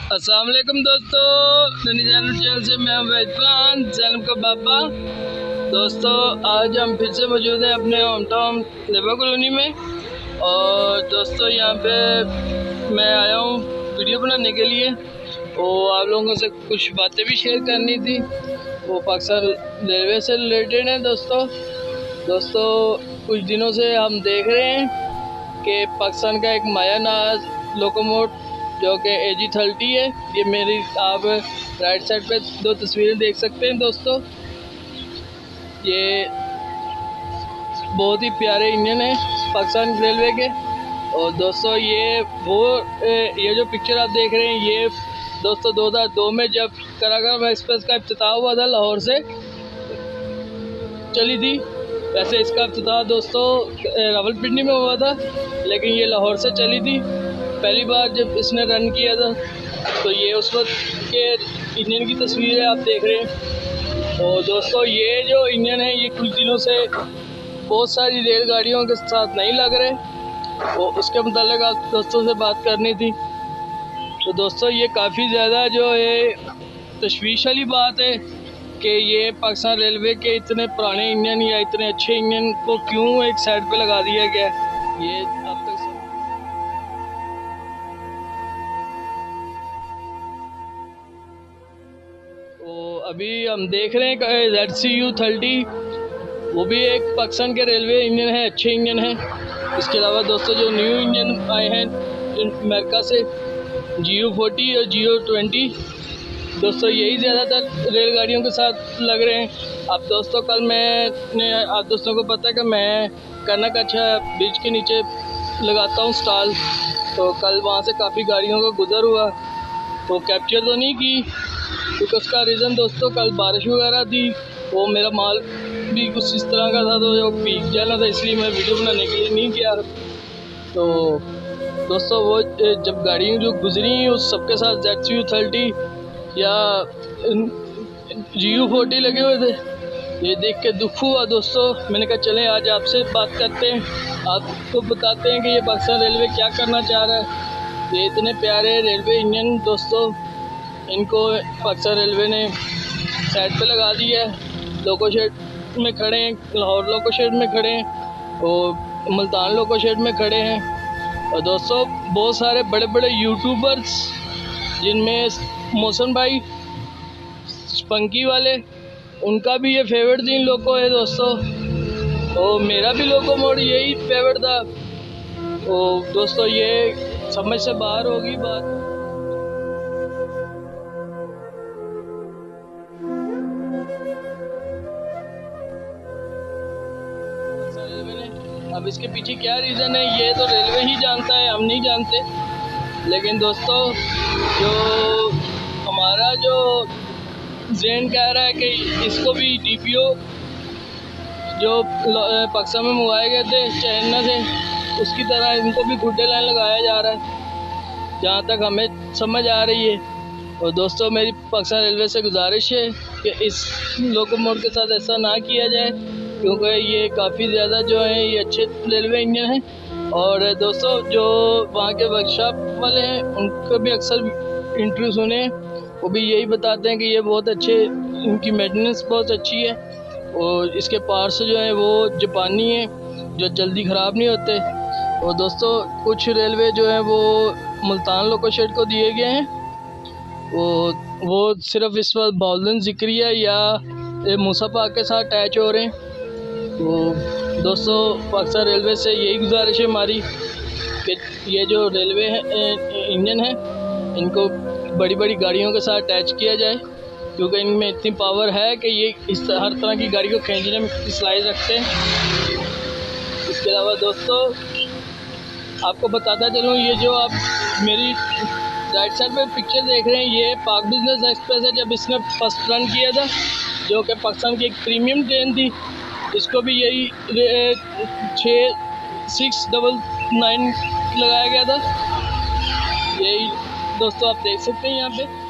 अस्सलाम वालेकुम दोस्तों, ननी चैनल से मैं वैदवान जैनब का बाबा। दोस्तों आज हम फिर से मौजूद हैं अपने होम टाउन लेबर कॉलोनी में। और दोस्तों यहाँ पे मैं आया हूँ वीडियो बनाने के लिए और आप लोगों से कुछ बातें भी शेयर करनी थी, वो पाकिस्तान रेलवे से रिलेटेड है। दोस्तों कुछ दिनों से हम देख रहे हैं कि पाकिस्तान का एक माया नाज लोकोमोट जो कि AG30 है, ये मेरी आप राइट साइड पे दो तस्वीरें देख सकते हैं। दोस्तों ये बहुत ही प्यारे इंजन है पाकिस्तान रेलवे के। और दोस्तों ये जो पिक्चर आप देख रहे हैं, ये दोस्तों 2002 में जब कराकरम एक्सप्रेस का इफ्तिताह हुआ था, लाहौर से चली थी। वैसे इसका इफ्तिताह दोस्तों रावलपिंडी में हुआ था, लेकिन ये लाहौर से चली थी पहली बार जब इसने रन किया था। तो ये उस वक्त के इंजन की तस्वीर है, आप देख रहे हैं। और दोस्तों ये जो इंजन है, ये कुछ दिनों से बहुत सारी रेलगाड़ियों के साथ नहीं लग रहे, और उसके मुताल्लिक आप दोस्तों से बात करनी थी। तो दोस्तों ये काफ़ी ज़्यादा जो है तशवीश वाली बात है कि ये पाकिस्तान रेलवे के इतने पुराने इंजन या इतने अच्छे इंजन को क्यों एक साइड पे लगा दिया गया। ये अब तक तो अभी हम देख रहे हैं कि ZCU30 वो भी एक पाकिस्तान के रेलवे इंजन है, अच्छे इंजन है। इसके अलावा दोस्तों जो न्यू इंजन आए हैं अमेरिका से, GU40 और GU20, दोस्तों यही ज़्यादातर रेलगाड़ियों के साथ लग रहे हैं। आप दोस्तों आप दोस्तों को पता है कि मैं कर्नाकच्छा ब्रिज के नीचे लगाता हूँ स्टॉल। तो कल वहाँ से काफ़ी गाड़ियों का गुजर हुआ, तो कैप्चर तो नहीं की क्योंकि उसका रीज़न दोस्तों कल बारिश वगैरह थी, वो मेरा माल भी कुछ इस तरह का था तो जो भीग जाना था, इसलिए मैं वीडियो बनाने के लिए नहीं किया। तो दोस्तों वो जब गाड़ियाँ जो गुजरी उस सबके साथ ZCU30 या GU40 लगे हुए थे, ये देख के दुख हुआ दोस्तों। मैंने कहा चलें आज आपसे बात करते हैं, आपको बताते हैं कि ये पाकिस्तान रेलवे क्या करना चाह रहा है। ये इतने प्यारे रेलवे इंजन दोस्तों, इनको पाकिस्तान रेलवे ने साइड पे लगा दिया है। लोको शेड में खड़े हैं, लाहौर लोको शेड में खड़े हैं और मुल्तान लोको शेड में खड़े हैं। और दोस्तों बहुत सारे बड़े बड़े यूट्यूबर्स, जिनमें मोहसन भाई स्पंकी वाले, उनका भी ये फेवरेट दिन लोको है दोस्तों। और मेरा भी लोको मोड यही फेवरेट था। और दोस्तों ये समझ से बाहर होगी बात। अब इसके पीछे क्या रीज़न है, ये तो रेलवे ही जानता है, हम नहीं जानते। लेकिन दोस्तों जो हमारा जो ज़हन कह रहा है कि इसको भी DPO जो पाकिस्तान में मंगवाए गए थे चाइना से, उसकी तरह इनको भी गुड्डे लाइन लगाया जा रहा है, जहाँ तक हमें समझ आ रही है। और दोस्तों मेरी पाकिस्तान रेलवे से गुजारिश है कि इस लोकोमोट के साथ ऐसा ना किया जाए, क्योंकि ये काफ़ी ज़्यादा जो है ये अच्छे रेलवे इंजन हैं। और दोस्तों जो वहाँ के वर्कशॉप वाले हैं, उनको भी अक्सर इंटरव्यू सुने, वो भी यही बताते हैं कि ये बहुत अच्छे, इनकी मेंटेनेंस बहुत अच्छी है। और इसके पार्ट्स जो हैं वो जापानी हैं, जो जल्दी ख़राब नहीं होते। और दोस्तों कुछ रेलवे जो हैं वो मुल्तान लोको शेड को दिए गए हैं, वो सिर्फ इस वक्त बाउलन ज़िक्रिया या मूसा पाक के साथ अटैच हो रहे हैं। तो दोस्तों पाकिस्तान रेलवे से यही गुजारिश है हमारी कि ये जो रेलवे इंजन है, इनको बड़ी बड़ी गाड़ियों के साथ अटैच किया जाए, क्योंकि इनमें इतनी पावर है कि ये हर तरह की गाड़ी को खींचने में सलाहियत रखते हैं। इसके अलावा दोस्तों आपको बताता चलूँ, ये जो आप मेरी राइट साइड पे पिक्चर देख रहे हैं, ये पाक बिजनेस एक्सप्रेस है। जब इसने फर्स्ट रन किया था, जो कि पाकिस्तान की एक प्रीमियम ट्रेन थी, इसको भी यही 699 लगाया गया था। यही दोस्तों आप देख सकते हैं यहाँ पे।